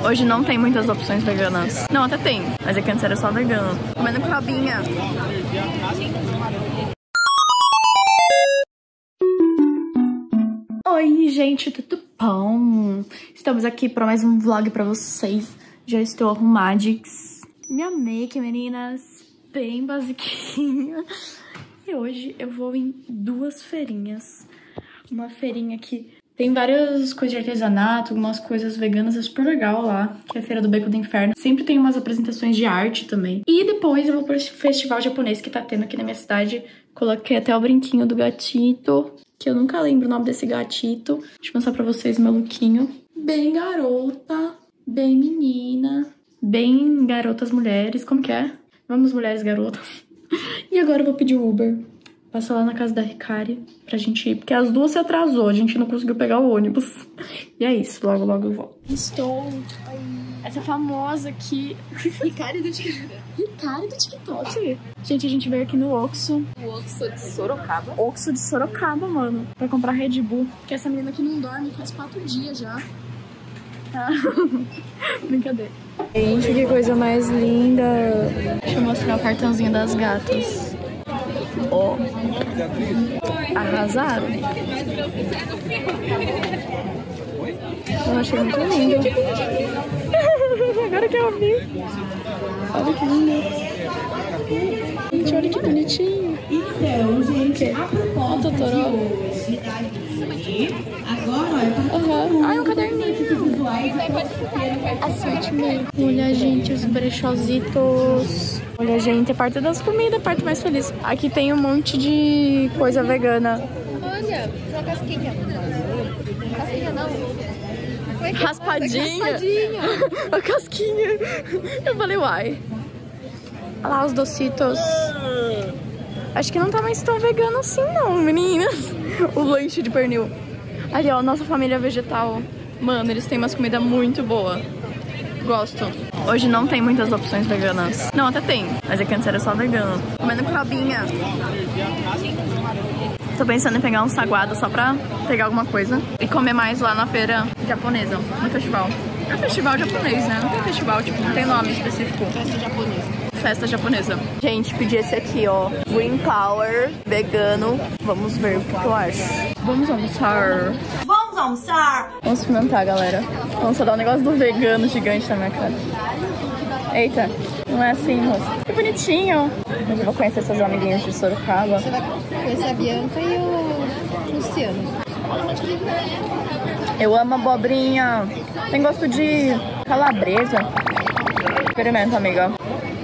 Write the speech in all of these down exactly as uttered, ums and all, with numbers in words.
Hoje não tem muitas opções veganas. Não, até tem, mas é que antes era só vegano. Comendo crabinha. Oi, gente, tudo bom? Estamos aqui para mais um vlog pra vocês. Já estou arrumadix. Minha make, meninas, bem basiquinha. E hoje eu vou em duas feirinhas. Uma feirinha que tem várias coisas de artesanato, algumas coisas veganas, é super legal lá, que é a Feira do Beco do Inferno. Sempre tem umas apresentações de arte também. E depois eu vou pro festival japonês que tá tendo aqui na minha cidade. Coloquei até o brinquinho do gatito, que eu nunca lembro o nome desse gatito. Deixa eu mostrar pra vocês meu lookinho. Bem garota, bem menina, bem garotas mulheres. Como que é? Vamos, mulheres garotas. E agora eu vou pedir o Uber. Passa lá na casa da Ricari pra gente ir, porque as duas se atrasou, a gente não conseguiu pegar o ônibus. E é isso, logo, logo eu volto. Estou... Ai, essa famosa aqui... Ricari do TikTok. Ricari do TikTok. Gente, a gente veio aqui no Oxxo. O Oxxo de Sorocaba. Oxxo de Sorocaba, mano. Pra comprar Red Bull. Porque essa menina aqui não dorme faz quatro dias já. Tá? Brincadeira. Gente, que coisa mais linda. Deixa eu mostrar o cartãozinho das gatas. Ó, oh. Arrasaram. Eu achei muito lindo. Agora que eu vi. Olha que lindo. Gente, olha que bonitinho. Então, gente, a Ó, o Totoro. Uhum. Ai, um caderninho. Assortimento. Olha, gente, os brechózitos. Olha, gente, é parte das comidas, a parte mais feliz. Aqui tem um monte de coisa vegana. Olha, uma casquinha. Casquinha não. É Raspadinha. Raspadinha. A casquinha. Eu falei, uai. Olha lá os docitos. Acho que não tá mais tão vegano assim, não, meninas. O lanche de pernil. Ali, ó, nossa família vegetal. Mano, eles têm umas comidas muito boas. Gosto. Hoje não tem muitas opções veganas. Não, até tem, mas é que antes era só vegano. Comendo crabinha. Tô pensando em pegar um saguado só pra pegar alguma coisa e comer mais lá na feira japonesa, no festival. É festival japonês, né? Não tem festival, tipo, não tem nome específico. Festa japonesa. Festa japonesa. Gente, pedi esse aqui, ó. Green Power, vegano. Vamos ver o que eu acho. Vamos almoçar. Vamos almoçar! Vamos experimentar, galera. Vamos só dar um negócio do vegano gigante na minha cara. Eita, não é assim, moça. Que bonitinho. Mas eu vou conhecer seus amiguinhos de Sorocaba. Você vai conhecer a Bianca e o Luciano. Eu amo abobrinha. Tem gosto de calabresa. Experimenta, amiga.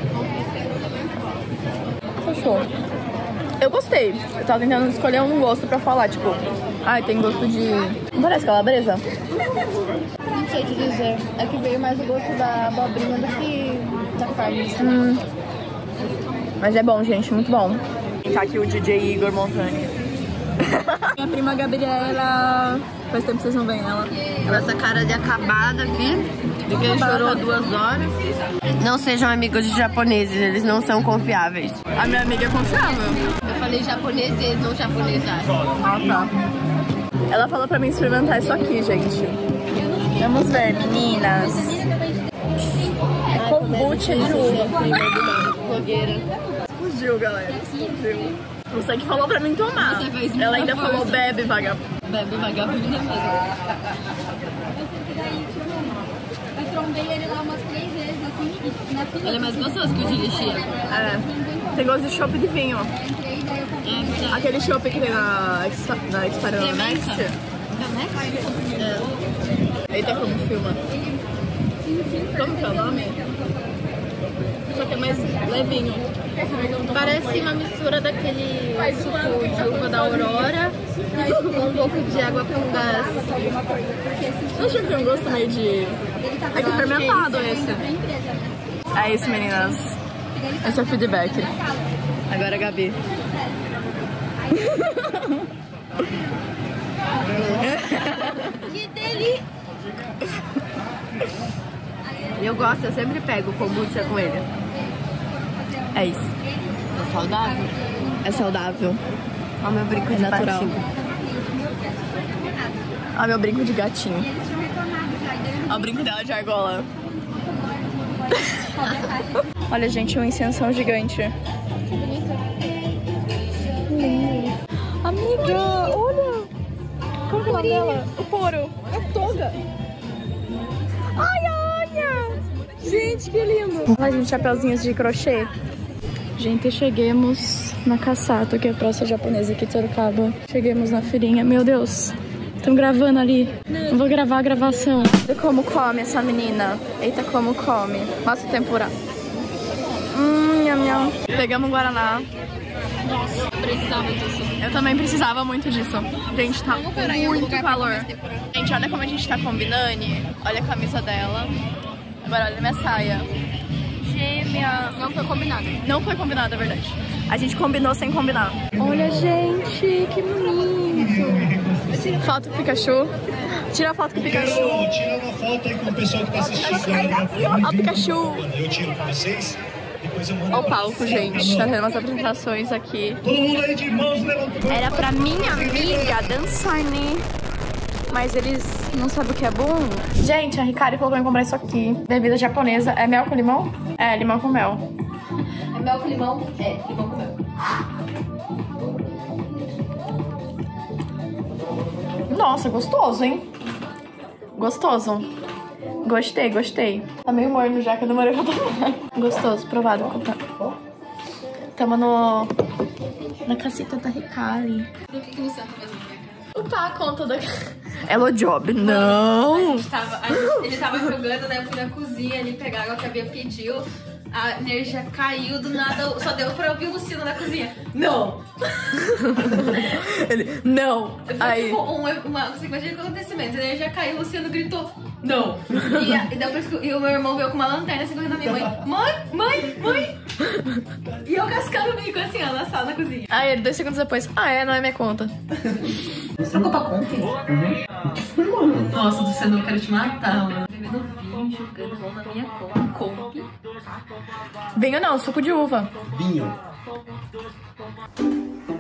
Fechou. Eu gostei. Eu tava tentando escolher um gosto pra falar, tipo... Ai, tem gosto de... Não parece calabresa? Não sei te dizer. É que veio mais o gosto da abobrinha do que da carne. Hum. Mas é bom, gente. Muito bom. Tá aqui o D J Igor Montani. Minha prima Gabriela... Faz tempo que vocês não veem ela. Com essa cara de acabada aqui. De que ele chorou duas horas. Não sejam amigos de japoneses, eles não são confiáveis. A minha amiga é confiável. Eu falei japoneses, não japonesas. Ah, tá. Ela falou pra mim experimentar isso aqui, gente. Vamos ver, meninas. É kombucha de uva. Blogueira. Fugiu, galera. Fugiu. Você que falou pra mim tomar. Você fez muita Ela ainda força. falou bebe, vagabundo. Bebe vagabunda mesmo. Eu trombei ele lá umas três vezes, assim, na fila. Ele é mais gostoso que o de lixia. É. Tem gosto de chopp de vinho. Entrei, daí eu comprei. É, Aquele chopp que tem na, Expa- na Experian Next. É. Eita, como filma. Como que é o nome? Só que é mais levinho. Parece uma mistura daquele suco de uva da Aurora com um pouco de água com gás. Não achei que tem um gosto meio de... É que é fermentado esse. É isso, meninas. Esse é o feedback. Agora a Gabi. Que delícia! Eu gosto, eu sempre pego kombucha com ele. É isso. É saudável? É saudável. Olha o meu brinco É de natural. patinho. Olha meu brinco de gatinho. Eles tinham reclamado já, e daí eu Olha o brinco dela de argola. Olha, gente, um incensão gigante. Lindo. Amiga, olha. Como que é o nome dela? O couro. É toga. Ai, olha. Gente, que lindo. Olha, gente, chapeuzinhos de crochê. Gente, chegamos na Kassato, que é a praça japonesa aqui de Sorocaba. Chegamos na feirinha. Meu Deus, estão gravando ali. Não vou gravar a gravação. Olha como come essa menina. Eita, como come. Mostra o tempura. Hum, nham, nham. Pegamos um guaraná. Nossa, eu precisava disso. Eu também precisava muito disso. Gente, tá muito calor. Gente, olha como a gente tá combinando. Olha a camisa dela. Agora olha minha saia. Gêmea. Não foi combinado. Não foi combinado, é verdade. A gente combinou sem combinar. Olha, gente, que bonito. Foto com o Pikachu. Tira a foto com o Pikachu. Tira uma foto aí com o pessoal que tá assistindo. Olha o Pikachu. Eu tiro com vocês. Depois eu mando. Olha o palco, gente. Tá tendo umas apresentações aqui. Todo mundo aí de mãos levantando. Era pra minha amiga dançar, né? Mas eles não sabem o que é bom. Gente, a Ricardo falou pra eu comprar isso aqui. Bebida japonesa. É mel com limão? É, limão com mel. É mel com limão? É, limão com mel. Nossa, gostoso, hein? Gostoso. Gostei, gostei. Tá meio morno já, que eu demorei pra tomar. Gostoso, provado. Tamo no... na casita da Ricardo. O que você tá fazendo? Tá a conta da... Hello Job, não! A gente tava, a gente, ele tava jogando, né? Eu fui na cozinha ali pegar água que a Bia pediu. A energia caiu do nada, só deu pra ouvir o Luciano na cozinha. Não! Ele, não! Foi Aí... tipo um, uma sequência de acontecimentos. A energia caiu, o Luciano gritou, não! E, a, e depois que e o meu irmão veio com uma lanterna assim, correndo na minha mãe. Mãe, mãe, mãe! E eu cascando o bico assim, ó, na sala da cozinha. Aí ele, dois segundos depois, ah é, não é minha conta. Você trocou pra conta? Uhum. Nossa, Luciano, eu quero te matar, mano. Bebendo vinho, jogando mão na minha conta. Compre. Vinho não, suco de uva. Vinho.